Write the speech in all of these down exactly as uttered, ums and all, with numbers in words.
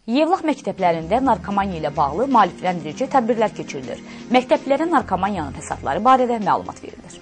Yevlax məktəblərində narkomaniya ilə bağlı maarifləndirici tədbirlər keçirilir. Məktəblilərə narkomaniyanın fəsadları barədə məlumat verilir.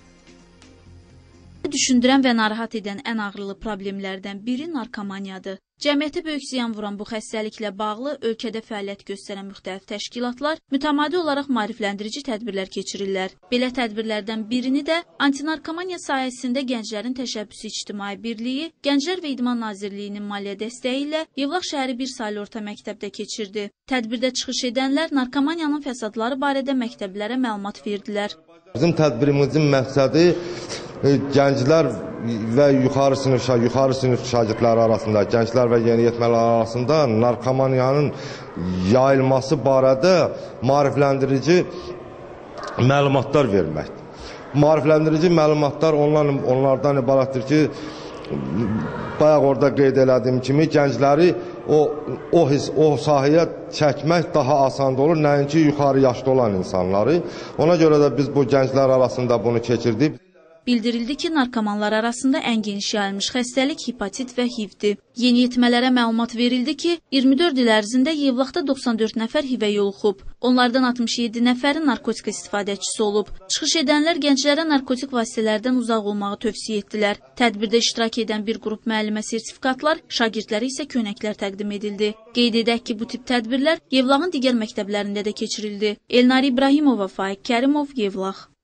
Düşündürən və narahat edən ən ağrılı problemlərdən biri narkomaniyadır. Cəmiyyətə böyük ziyan vuran bu xəstəliklə bağlı ölkədə fəaliyyət göstərən müxtəlif təşkilatlar mütəmadi olaraq maarifləndirici tədbirlər keçirirlər. Belə tədbirlərdən birini də antinarkomaniya sahəsində Gənclərin Təşəbbüsü İctimai Birliyi, Gənclər və İdman Nazirliyinin maliyyə dəstəyi ilə Yevlax şəhəri bir saylı orta məktəbdə keçirdi. Tədbirdə çıxış edənlər narkomaniyanın fəsadları barədə məktəblərə məlumat verdilər. Bizim tədbirimizin məqsədi gənclər və yuxarı sinif, yuxarı sinif şagirdləri arasında, gənclər və yeniyetmələr arasında narkomaniyanın yayılması barədə maarifləndirici məlumatlar verməkdir. Maarifləndirici məlumatlar onlardan, onlardan ibarətdir ki, bayaq orada qeyd elədiyim kimi gəncləri o, o, his, o sahəyə çəkmək daha asan olur, nəinki yuxarı yaşda olan insanları. Ona görə də biz bu gənclər arasında bunu keçirdik. Bildirildi ki, narkomanlar arasında ən geniş yayılmış xəstəlik hepatit və H I V-dir. Yeniyetmələrə məlumat verildi ki, iyirmi dörd il ərzində Yevlaxda doxsan dörd nəfər H I V-ə yoluxub. Onlardan altmış yeddi nəfəri narkotik istifadəçisi olub. Çıxış edənlər gənclərə narkotik vasitələrdən uzaq olmağı tövsiyə etdilər. Tədbirdə iştirak edən bir qrup müəllimə sertifikatlar, şagirdlərə isə köynəklər təqdim edildi. Qeyd edək ki, bu tip tədbirlər Yevlaxın digər məktəblərində də keçirildi. Elnari İbrahimova, Faiq Kərimov, Yevlax.